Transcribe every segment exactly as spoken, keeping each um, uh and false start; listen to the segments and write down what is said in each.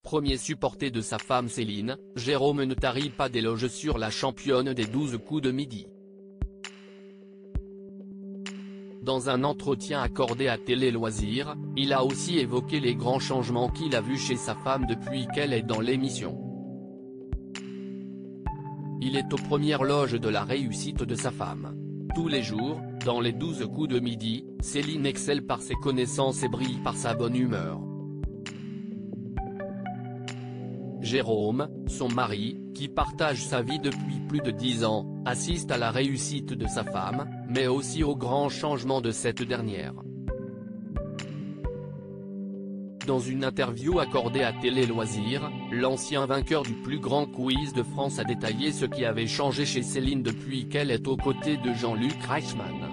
Premier supporter de sa femme Céline, Jérôme ne tarit pas d'éloges sur la championne des douze coups de midi. Dans un entretien accordé à Télé Loisirs, il a aussi évoqué les grands changements qu'il a vus chez sa femme depuis qu'elle est dans l'émission. Il est aux premières loges de la réussite de sa femme. Tous les jours, dans les douze coups de midi, Céline excelle par ses connaissances et brille par sa bonne humeur. Jérôme, son mari, qui partage sa vie depuis plus de dix ans, assiste à la réussite de sa femme, mais aussi aux grands changements de cette dernière. Dans une interview accordée à Télé Loisirs, l'ancien vainqueur du plus grand quiz de France a détaillé ce qui avait changé chez Céline depuis qu'elle est aux côtés de Jean-Luc Reichmann.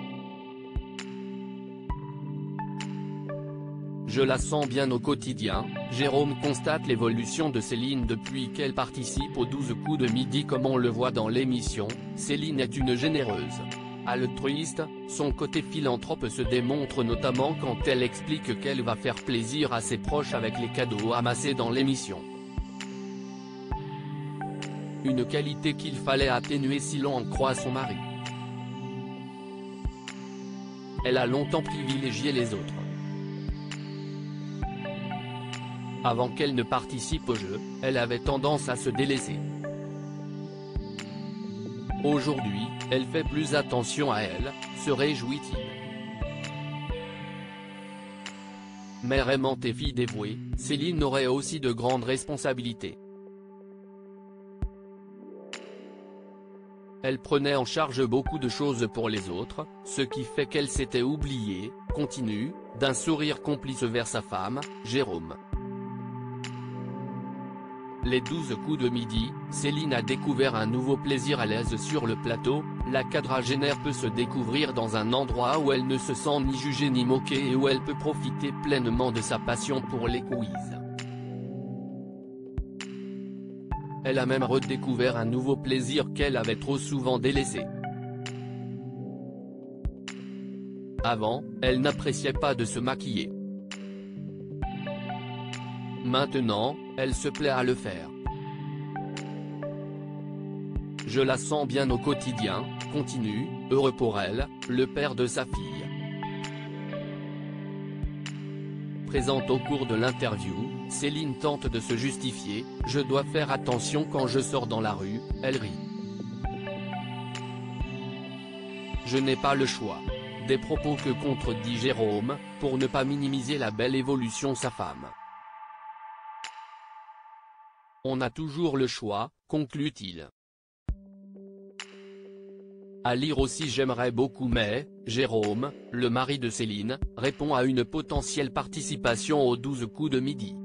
Je la sens bien au quotidien. Jérôme constate l'évolution de Céline depuis qu'elle participe aux douze coups de midi comme on le voit dans l'émission. Céline est une généreuse. Altruiste, son côté philanthrope se démontre notamment quand elle explique qu'elle va faire plaisir à ses proches avec les cadeaux amassés dans l'émission. Une qualité qu'il fallait atténuer si l'on en croit son mari. Elle a longtemps privilégié les autres. Avant qu'elle ne participe au jeu, elle avait tendance à se délaisser. Aujourd'hui, elle fait plus attention à elle, se réjouit-il. Mère aimante et fille dévouée, Céline aurait aussi de grandes responsabilités. Elle prenait en charge beaucoup de choses pour les autres, ce qui fait qu'elle s'était oubliée, continue, d'un sourire complice vers sa femme, Jérôme. Les douze coups de midi, Céline a découvert un nouveau plaisir à l'aise sur le plateau. La quadragénaire peut se découvrir dans un endroit où elle ne se sent ni jugée ni moquée et où elle peut profiter pleinement de sa passion pour les quiz. Elle a même redécouvert un nouveau plaisir qu'elle avait trop souvent délaissé. Avant, elle n'appréciait pas de se maquiller. Maintenant, elle se plaît à le faire. Je la sens bien au quotidien, continue, heureux pour elle, le père de sa fille. Présente au cours de l'interview, Céline tente de se justifier, « Je dois faire attention quand je sors dans la rue », elle rit. « Je n'ai pas le choix ». Des propos que contredit Jérôme, pour ne pas minimiser la belle évolution de sa femme. On a toujours le choix, conclut-il. À lire aussi j'aimerais beaucoup mais, Jérôme, le mari de Céline, répond à une potentielle participation aux douze coups de midi.